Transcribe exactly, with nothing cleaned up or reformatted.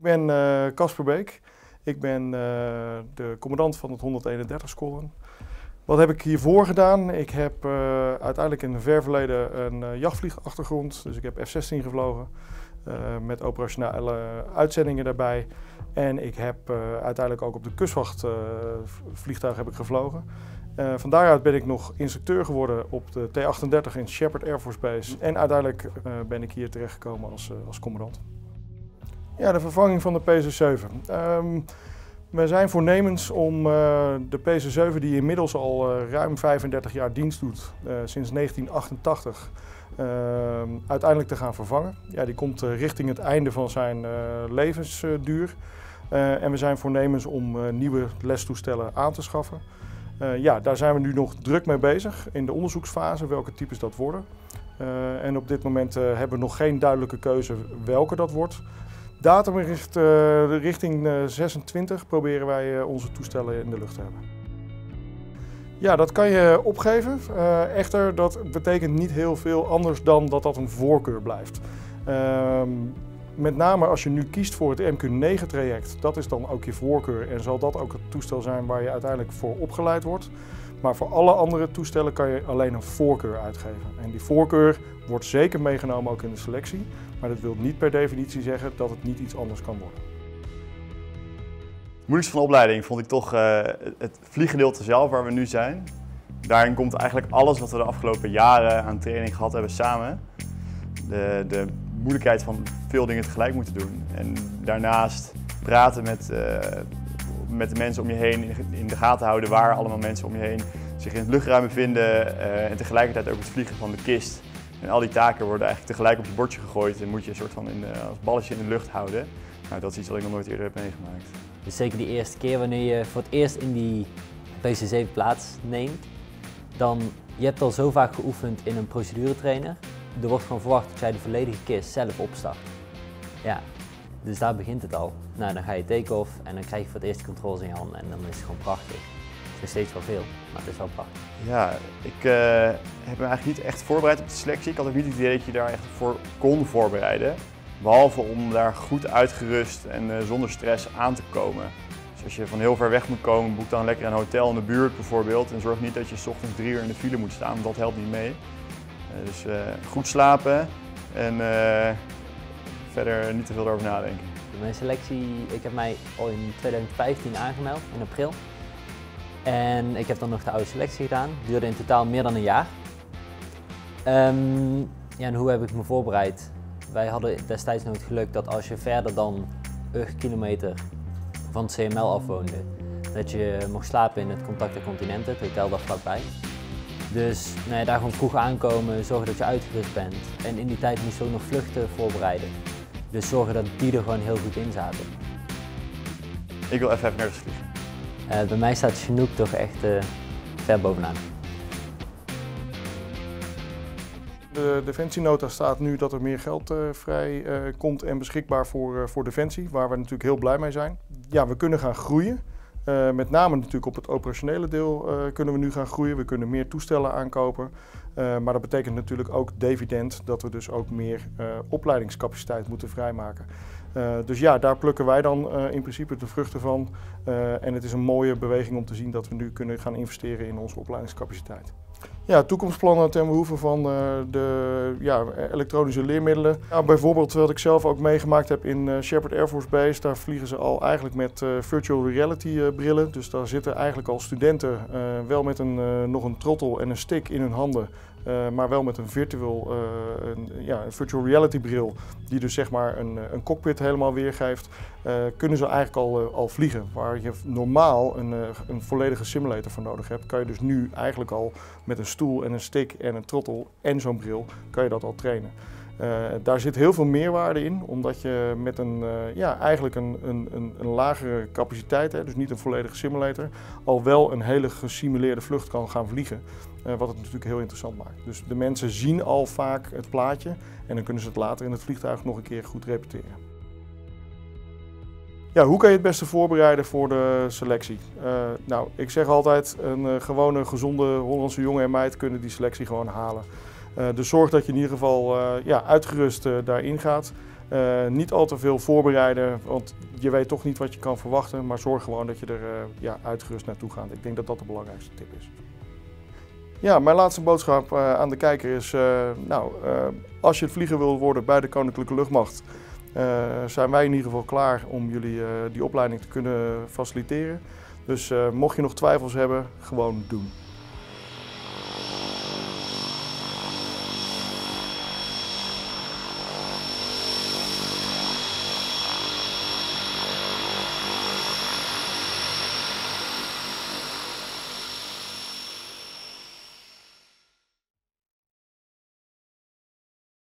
Ik ben Casper uh, Beek. Ik ben uh, de commandant van het honderdeenendertig Squadron. Wat heb ik hiervoor gedaan? Ik heb uh, uiteindelijk in het ver verleden een uh, jachtvliegachtergrond. Dus ik heb F zestien gevlogen uh, met operationele uitzendingen daarbij. En ik heb uh, uiteindelijk ook op de kustwacht uh, vliegtuig heb ik gevlogen. Uh, van daaruit ben ik nog instructeur geworden op de T achtendertig in Sheppard Air Force Base. En uiteindelijk uh, ben ik hier terechtgekomen als, uh, als commandant. Ja, de vervanging van de P Z zeven. Um, we zijn voornemens om uh, de P Z zeven, die inmiddels al uh, ruim vijfendertig jaar dienst doet, uh, sinds negentien achtentachtig, uh, uiteindelijk te gaan vervangen. Ja, die komt uh, richting het einde van zijn uh, levensduur. Uh, en we zijn voornemens om uh, nieuwe lestoestellen aan te schaffen. Uh, ja, daar zijn we nu nog druk mee bezig in de onderzoeksfase, welke types dat worden. Uh, en op dit moment uh, hebben we nog geen duidelijke keuze welke dat wordt. Datum richt, uh, richting uh, zesentwintig proberen wij uh, onze toestellen in de lucht te hebben. Ja, dat kan je opgeven. Uh, echter, dat betekent niet heel veel anders dan dat dat een voorkeur blijft. Uh, met name als je nu kiest voor het M Q negen traject, dat is dan ook je voorkeur en zal dat ook het toestel zijn waar je uiteindelijk voor opgeleid wordt. Maar voor alle andere toestellen kan je alleen een voorkeur uitgeven. En die voorkeur wordt zeker meegenomen ook in de selectie. Maar dat wil niet per definitie zeggen dat het niet iets anders kan worden. Het moeilijkste van de opleiding vond ik toch uh, het vlieggedeelte zelf waar we nu zijn. Daarin komt eigenlijk alles wat we de afgelopen jaren aan training gehad hebben samen. De, de moeilijkheid van veel dingen tegelijk moeten doen. En daarnaast praten met, uh, met de mensen om je heen, in de gaten houden waar allemaal mensen om je heen zich in het luchtruim bevinden. Uh, en tegelijkertijd ook het vliegen van de kist. En al die taken worden eigenlijk tegelijk op je bordje gegooid en moet je een soort van in de, als balletje in de lucht houden. Nou, dat is iets wat ik nog nooit eerder heb meegemaakt. Dus zeker die eerste keer wanneer je voor het eerst in die P Z zeven plaatsneemt, dan je hebt al zo vaak geoefend in een proceduretrainer. Er wordt gewoon verwacht dat jij de volledige kist zelf opstart. Ja, dus daar begint het al. Nou, dan ga je take-off en dan krijg je voor het eerst de controles in je handen en dan is het gewoon prachtig. Het is steeds wel veel, maar het is wel prachtig. Ja, ik uh, heb me eigenlijk niet echt voorbereid op de selectie. Ik had ook niet het idee dat je daar echt voor kon voorbereiden. Behalve om daar goed uitgerust en uh, zonder stress aan te komen. Dus als je van heel ver weg moet komen, boek dan lekker een hotel in de buurt bijvoorbeeld. En zorg niet dat je 's ochtends drie uur in de file moet staan, want dat helpt niet mee. Uh, dus uh, goed slapen en uh, verder niet te veel erover nadenken. Mijn selectie, ik heb mij al in tweeduizend vijftien aangemeld, in april. En ik heb dan nog de oude selectie gedaan. Het duurde in totaal meer dan een jaar. Um, ja, en hoe heb ik me voorbereid? Wij hadden destijds nog het geluk dat als je verder dan een kilometer van het C M L afwoonde, dat je mocht slapen in het Contacta Continente, het hotel daar vlakbij. Dus nou ja, daar gewoon vroeg aankomen, zorgen dat je uitgerust bent. En in die tijd moesten we ook nog vluchten voorbereiden. Dus zorgen dat die er gewoon heel goed in zaten. Ik wil F vijfendertig vliegen. Uh, bij mij staat Chinook toch echt uh, ver bovenaan. De defensienota staat nu dat er meer geld uh, vrij uh, komt en beschikbaar voor, uh, voor Defensie, waar we natuurlijk heel blij mee zijn. Ja, we kunnen gaan groeien. Uh, met name natuurlijk op het operationele deel uh, kunnen we nu gaan groeien. We kunnen meer toestellen aankopen. Uh, maar dat betekent natuurlijk ook dividend dat we dus ook meer uh, opleidingscapaciteit moeten vrijmaken. Uh, dus ja, daar plukken wij dan uh, in principe de vruchten van. Uh, en het is een mooie beweging om te zien dat we nu kunnen gaan investeren in onze opleidingscapaciteit. Ja, toekomstplannen ten behoeve van uh, de ja, elektronische leermiddelen. Ja, bijvoorbeeld wat ik zelf ook meegemaakt heb in uh, Sheppard Air Force Base, daar vliegen ze al eigenlijk met uh, virtual reality uh, brillen. Dus daar zitten eigenlijk al studenten uh, wel met een, uh, nog een trottel en een stick in hun handen. Uh, maar wel met een virtual, uh, een, ja, een virtual reality bril die dus zeg maar een, een cockpit helemaal weergeeft, uh, kunnen ze eigenlijk al, uh, al vliegen. Waar je normaal een, uh, een volledige simulator voor nodig hebt, kan je dus nu eigenlijk al met een stoel en een stick en een trottel en zo'n bril, kan je dat al trainen. Uh, daar zit heel veel meerwaarde in, omdat je met een, uh, ja, eigenlijk een, een, een, een lagere capaciteit, hè, dus niet een volledige simulator, al wel een hele gesimuleerde vlucht kan gaan vliegen. Uh, wat het natuurlijk heel interessant maakt. Dus de mensen zien al vaak het plaatje en dan kunnen ze het later in het vliegtuig nog een keer goed repeteren. Ja, hoe kan je het beste voorbereiden voor de selectie? Uh, nou, ik zeg altijd, een uh, gewone, gezonde Hollandse jongen en meid kunnen die selectie gewoon halen. Uh, dus zorg dat je in ieder geval uh, ja, uitgerust uh, daarin gaat. Uh, niet al te veel voorbereiden, want je weet toch niet wat je kan verwachten, maar zorg gewoon dat je er uh, ja, uitgerust naartoe gaat. Ik denk dat dat de belangrijkste tip is. Ja, mijn laatste boodschap uh, aan de kijker is, uh, nou, uh, als je het vlieger wil worden bij de Koninklijke Luchtmacht, uh, zijn wij in ieder geval klaar om jullie uh, die opleiding te kunnen faciliteren. Dus uh, mocht je nog twijfels hebben, gewoon doen.